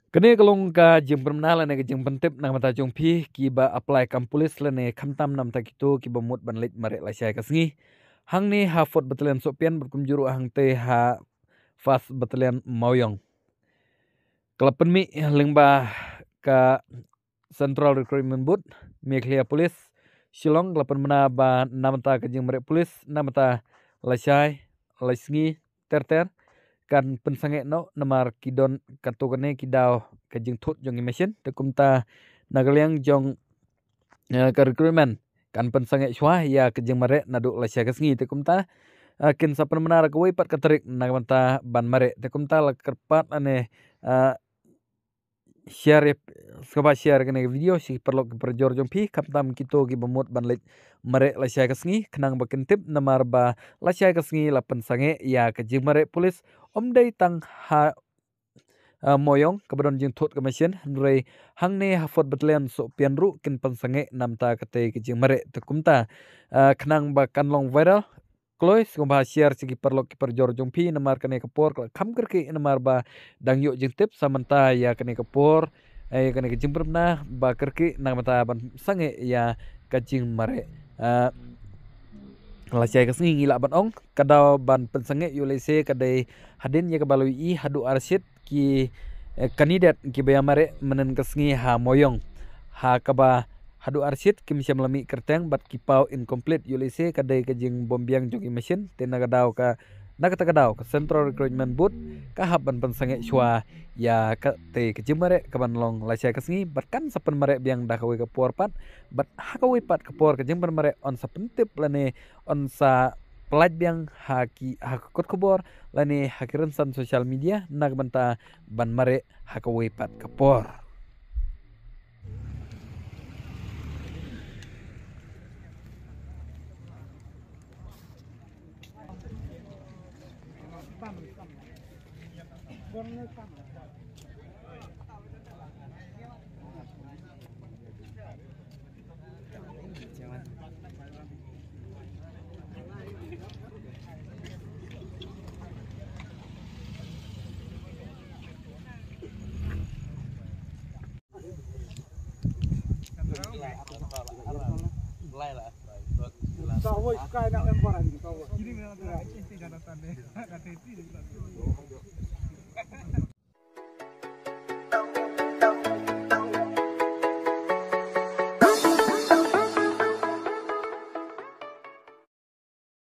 Kene kalong ka jeng permenala ne jeng pentip nang mata jong pi ki ba apply kam polis le ne khamtam nam ta kitu ki ba mut ban leit mare la syai kasngi hang ni ha fort battalion sopian berkum juru hang te ha fast battalion mauyong kelapen mi lengba ka central recruitment boot mi clear polis shillong kelapen mena ba nam ta ka jeng mare polis nam ta la syai la sngi ter kan pensange no namar kidon katokane kidau kajing thot jong mesin te kumta nagaliang jong ka recruitment kan pensange shwa ya kajing mare nadu lasya kasngi te kumta kin sapan menar ko pat katrik nagmanta ban mare te kumta la kerpat ane share soba share kene video si perlu perjor jong pi kaptam kito gi bemut ban leit mare lasya kasngi kenang bakin tip namar ba lasya kasngi la pensange ya kajing mare polis om dei tang ha moyong kabadon jing thot ka mesin rei hangne hafot battalion so pianru kin pensange namta kate kajing mare te kumta kenang ba kanlong viral Kloy sumba share sigi perlok ki perjor jong pi namar kane kapor kam kerke namar ba dang yo jing tip samanta ya kane kapor kane kajing perna ba kerke nang mata ban sange ya kajing mare la syai kasngi ngila ban ong kadau ban pensange yulese kadai hadin ya kabalui I hadu arsit ki kandidat ki bayamare menen kasngi ha moyong ha kaba hadu arsit kim syam lami kerteng bat kipau incomplete yulese kadai kajing bombiang jogi mesin tena kadau ka nakata kadau ka central recruitment boot ka haban pensange shwa ya ka te kajing mare kaban long la syai kasngi bat kan sapen mare biang dah kawe kapor pat bat hakawe pat kapor kajing mare on sapentip lane on sa pelaj biang haki hakot kubor lani hakiran san sosial media nak banta ban mare hakawe pat kapor Kau nak lempar lagi kau. Kiri nak inti daratan deh. Ada inti.